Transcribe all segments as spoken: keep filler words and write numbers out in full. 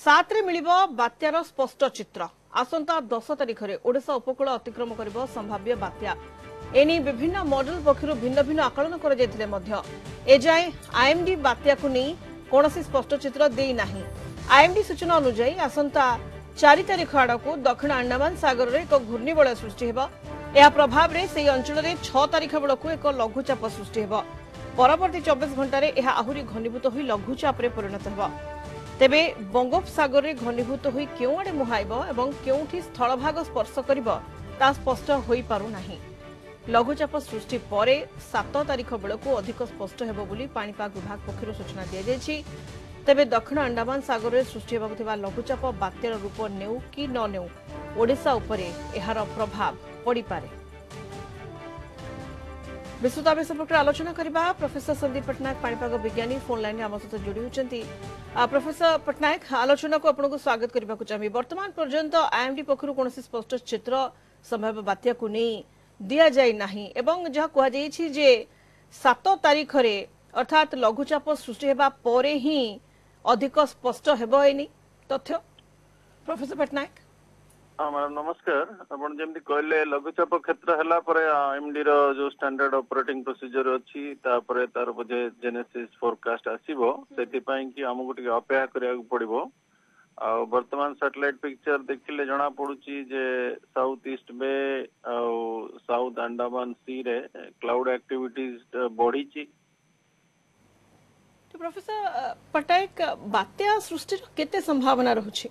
सात रे मिलिबो बात्यार स्पष्ट चित्र। आसंता दस तारिख में ओडिशा उपकूल अतिक्रम करिबो संभाव्य बात्या। एनी विभिन्न मॉडल पक्षरु भिन्न भिन्न आकलन कर जायतिले मध्य एजाए आईएमडी बात्या को नहीं कोनोसी स्पष्ट चित्र देई नाही। आईएमडी सूचना अनुसार आसंता चार तारिख आड़कू दक्षिण अंडमान सागर रे एक घूर्णिबलय सृष्टि हेबो। या प्रभाव रे सेही अंचल रे छह तारिख बेलकू एक लघुचाप सृष्टि हेबो। परवर्ती चौबीस घंटा रे एहा आहुरी घनीभूत होई लघुचाप रे परिणत हेबो। तेबे बंगोपसागर रे घनीभूत होई केउ आडे मुहाइबो एवं केउठी स्थलभाग स्पर्श करिबो ता स्पष्ट होई पारु नाही। लघुचाप सृष्टि परे सात तारिख बेलकू अधिक स्पष्ट हेबो बोली पाणीपाग विभाग पक्षरु सूचना दिया जायछि। तेबे दक्षिण अंडमान सागर रे सृष्टि हेबाक थिबा लघुचाप बात्यार रूप नेउ कि न नेउ ओडिशा उपरे एहार प्रभाव पड़ी पारे। विस्तृत आवे संपर्क आलोचना करबा प्रोफेसर संदीप पटनायक पाणीपाग विज्ञानी फोन लाइन में आम सहित जोड़ी होती। प्रोफेसर पटनायक आलोचना को आपको स्वागत करने को चाहिए। वर्तमान पर्यंत आईएमडी पक्षरु कौन स्पष्ट चित्र संभाव्य बात्या को नहीं दिया जाए नाही एवं जहाँ कहुई जे सात तारीख रे अर्थात लघुचाप सृष्टि हेबा परे ही अधिक स्पष्ट हेबो एनी तथ्य। प्रोफेसर पटनायक हाँ मैडम नमस्कार। आपण जेमती कहले लघुचाप क्षेत्र हैला परे आईएमडी रो जो स्टैंडर्ड ऑपरेटिंग प्रोसीजर अछि तापरे तार बजे जेनेसिस फोरकास्ट आसीबो सेति पई कि हमकु टिके अपेक्षा करिया पड़िबो। आ वर्तमान सैटेलाइट पिक्चर देखिले जना पड़ुची जे साउथ ईस्ट बे आ साउथ अंडमान सी रे क्लाउड एक्टिविटीज बढ़ी ची। तो प्रोफेसर पटनायक बात्या सृष्टि केते संभावना रहुची?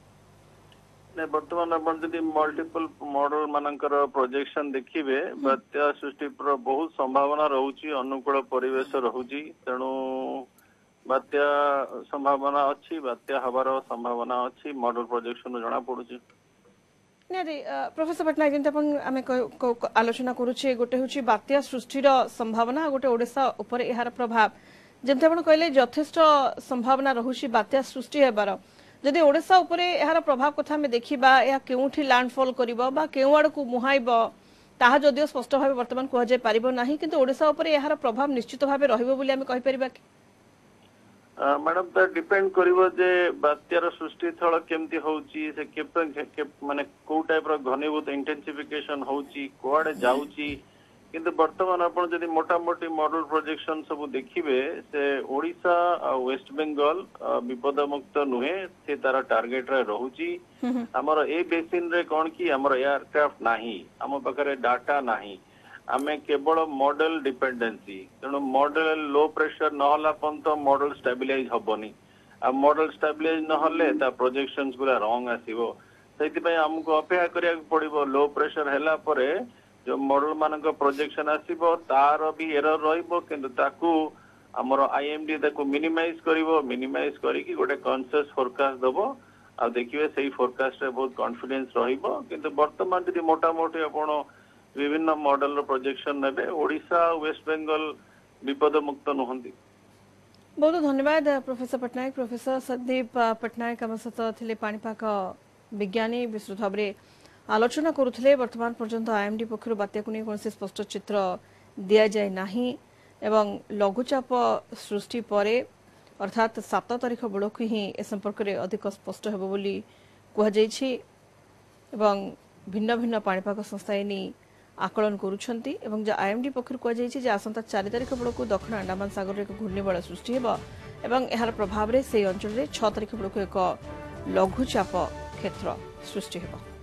ने वर्तमान अपन जदि मल्टीपल मॉडल मानकर प्रोजेक्शन देखिबे बात्या सृष्टि पर बहुत संभावना रहउची। अनुकूल परिवेश रहउची तेणु बात्या संभावना अच्छी बात्या हबार संभावना अच्छी मॉडल प्रोजेक्शन जना पड़ुची। नहीं प्रोफेसर पटनायक जेंत अपन आमे आलोचना करूछे गोटे होची बात्या सृष्टिर संभावना गोटे ओडिशा ऊपर एहार प्रभाव जेंत अपन कहले यथेष्ट संभावना रहुची बात्या सृष्टि हेबार। जदि ओडिशा ऊपर एहार प्रभाव कथा में देखिबा या केउठी लैंडफॉल करिवो बा केउ आड़ को मुहाइबो ताहा जदियो स्पष्ट भाबे वर्तमान कह जाय पारिबो नाही किंतु ओडिशा ऊपर एहार प्रभाव निश्चित भाबे रहिबो बोली आमे कहि परिबा कि? मैडम तो डिपेंड करिवो जे बात्यार सृष्टि स्थल केमती होउची से के माने को टाइप रो घनीभूत इंटेंसिफिकेशन होउची कोआडे जाउची किंतु वर्तमान आपण जदि मोटा मोटी मॉडल प्रोजेक्शन सब देखिबे से ओडिशा आ वेस्ट बंगाल विपद मुक्त नुहे से तारा टार्गेट रे रहउची। हमर ए बेसिन रे कोन की हमर एयरक्राफ्ट नाही हम पकरे डाटा नाही आमे केवल मॉडल डिपेंडेंसी तेणु मॉडल लो प्रेशर नहला पंत मॉडल स्टेबिलाइज हबनी आ मॉडल स्टेबिलाइज नहले ता प्रोजेक्शंस गुला रॉन्ग आसीबो। सेति पय हमको अपेक्षा करिया पड़िबो लो प्रेशर हैला परे जो मॉडल मानक प्रोजेक्शन आसीबो तार भी एरर रहिबो किंतु ताकू हमर आईएमडी ताकू मिनिमाइज करिवो मिनिमाइज करी कि गोटे कॉन्शियस फोरकास्ट दबो आ देखिबे सेही फोरकास्ट रे बहुत कॉन्फिडेंस रहिबो। किंतु वर्तमान जदि मोटा मोटी आपण विभिन्न मॉडल प्रोजेक्शन नेबे ओडिशा वेस्ट बंगाल विपद मुक्त नहंती। बहुत धन्यवाद प्रोफेसर पटनायक। प्रोफेसर संदीप पटनायक आम सहित थिले पाणीपाग विज्ञानी विस्तृत भाव में आलोचना करुले। वर्तमान पर्यंत आईएमडी पक्षर बात्या को नहीं कौन स्पष्ट चित्र दि जाए नाही एवं लघुचाप सृष्टि परे अर्थात सात तारिख बेलू ही ए संपर्क में अधिक स्पष्ट हेबो बोली कहुछि एवं भिन्न भिन्न पाणीपाग संस्था एनी आकलन करुछंती एवं जे आईएमडी पक्षर कहुछि जे आसंता चार तारिख बेलू दक्षिण अंडमान सागर एक घूर्णिबलय सृष्टि हेबो एवं एहार प्रभाव रे से अंचल रे छह तारिख बेलू एक लघुचाप क्षेत्र सृष्टि हेबो।